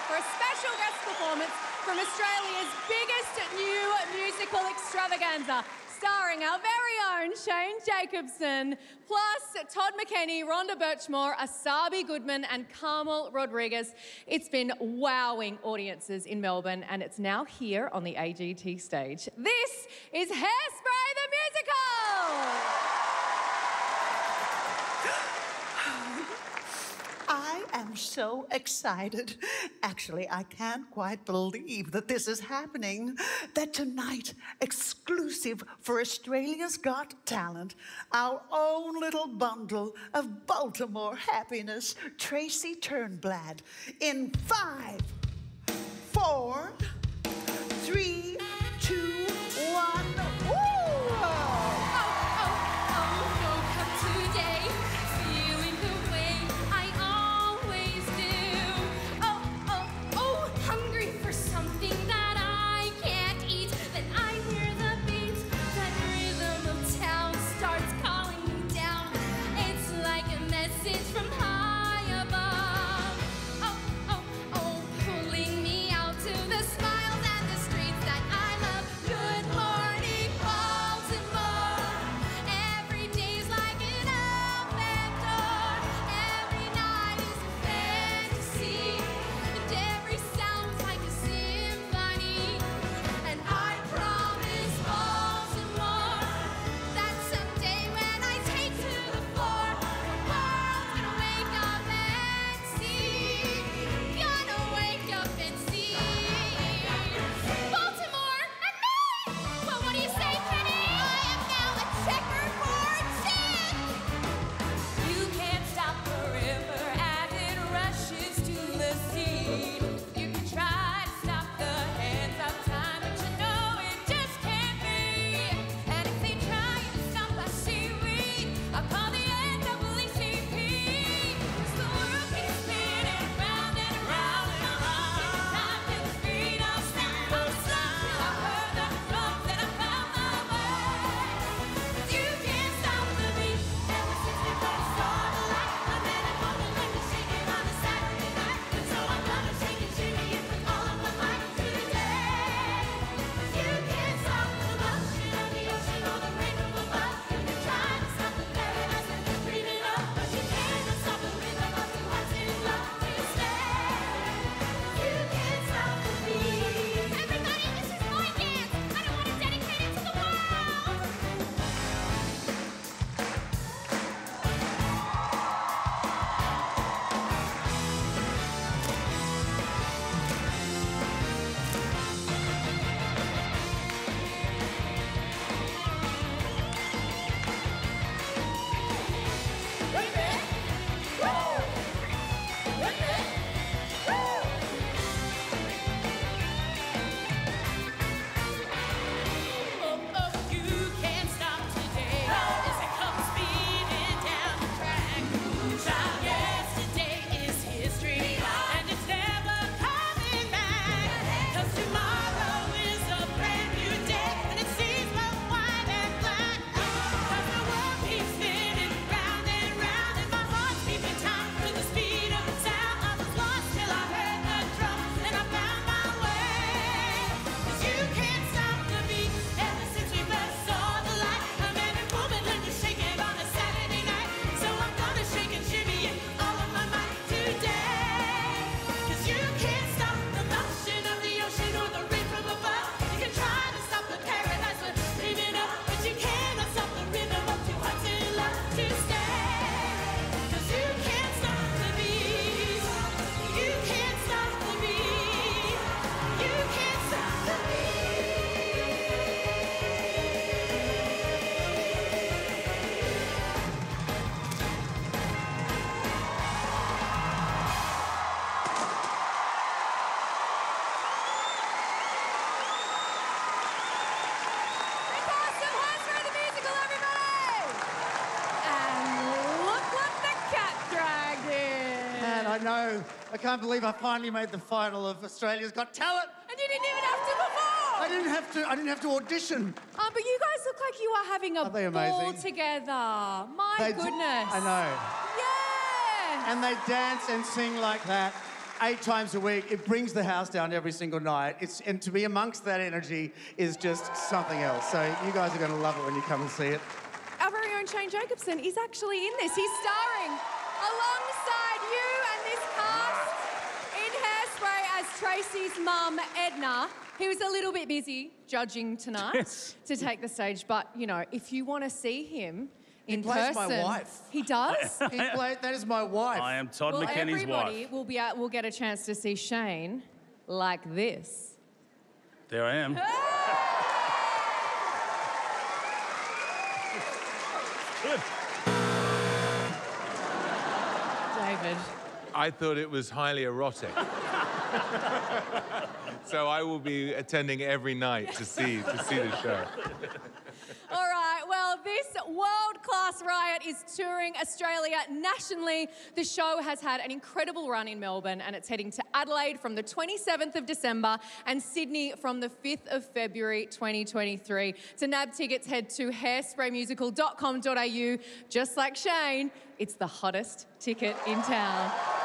for a special guest performance from Australia's biggest new musical extravaganza, starring our very own Shane Jacobson, plus Todd McKenney, Rhonda Birchmore, Asabi Goodman and Carmel Rodriguez. It's been wowing audiences in Melbourne and it's now here on the AGT stage. This is Hairspray the Musical! I am so excited. Actually, I can't quite believe that this is happening. That tonight, exclusive for Australia's Got Talent, our own little bundle of Baltimore happiness, Tracy Turnblad, in 5, 4, 3, 2, 1. I know. I can't believe I finally made the final of Australia's Got Talent. And you didn't even have to perform. I didn't have to audition. But you guys look like you are having a ball together. My goodness. I know. Yeah. And they dance and sing like that. 8 times a week. It brings the house down every single night. And to be amongst that energy is just something else. So you guys are going to love it when you come and see it. Our very own Shane Jacobson is actually in this. He's starring alongside you and this cast in Hairspray as Tracy's mum, Edna. He was a little bit busy judging tonight to take the stage, but, you know, if you want to see him in person... He plays my wife. He does? That is my wife. I am Todd McKenny's everybody wife. will get a chance to see Shane like this. There I am. Good. David. I thought it was highly erotic. So I will be attending every night to see the show. All right, well, this world-class riot is touring Australia nationally. The show has had an incredible run in Melbourne, and it's heading to Adelaide from the 27th of December and Sydney from the 5th of February 2023. To nab tickets, head to hairspraymusical.com.au. Just like Shane, it's the hottest ticket in town.